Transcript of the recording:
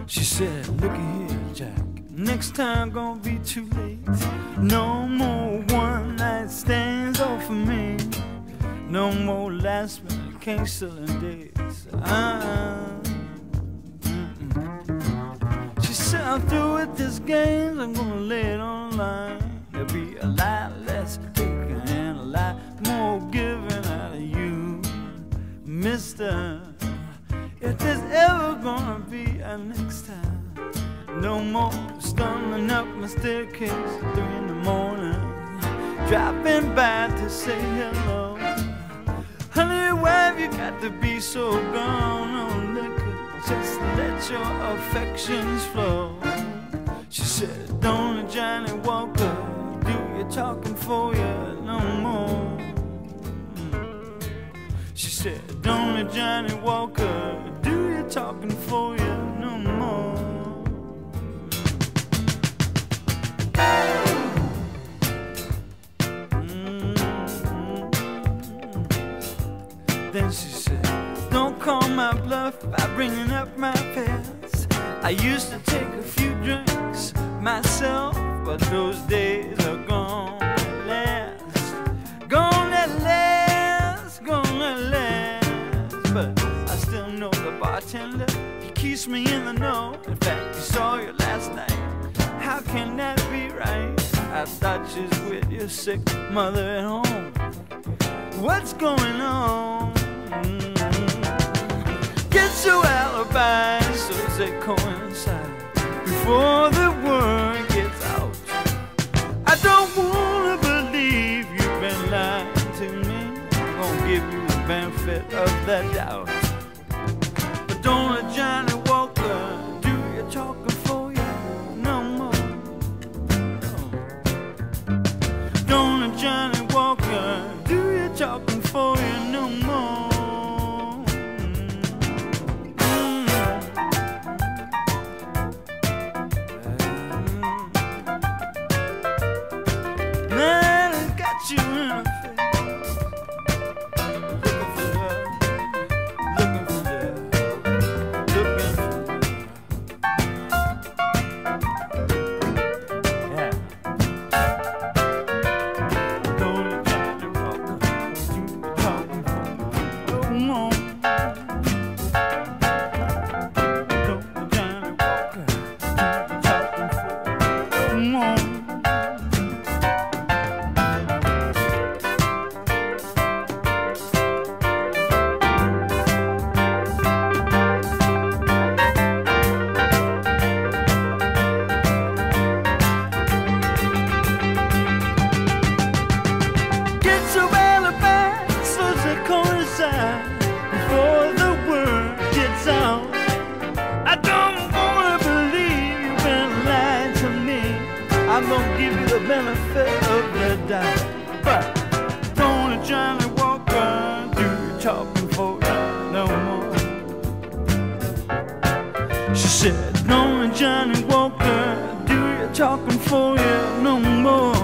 She said, looky here, Jack, next time gonna be too late. No more one night stands over me. No more last minute canceling dates. She said, I'm through with this game, I'm gonna lay it on the line. There'll be a lot less taking and a lot more giving out of you, mister. If there's ever gonna be a next time, no more stumbling up my staircase at 3 in the morning, dropping by to say hello. Honey, why have you got to be so gone on liquor? Just let your affections flow. She said, don't let Johnny Walker do your talking for you no more. She said, don't let Johnny Walker do your talking for you no more. Then she said, don't call my bluff by bringing up my past. I used to take a few drinks myself, but those days are gone at last. Gone at last, gone at last. But I still know the bartender, he keeps me in the know. In fact, he saw you last night. How can that be right? I thought you was with your sick mother at home. What's going on? Get your alibi so they coincide before the word gets out. I don't wanna believe you've been lying to me. I'm gonna give you the benefit of the doubt. But don't let Johnny Walker do your talking for you no more. No. Don't let Johnny Walker do your talking for you no more. Man, it's got you in a face, looking for love, looking for love, looking for love. Yeah. Don't let Johnny Walker do your talking for you no more. Don't let Johnny Walker do your talking for you no more. Get your alibi so they coincide before the word gets out. I don't wanna believe you've been lying to me. I'm gonna give you the benefit of the doubt. But don't let Johnny Walker do your talking for you no more. She said, don't let Johnny Walker do your talking for you no more.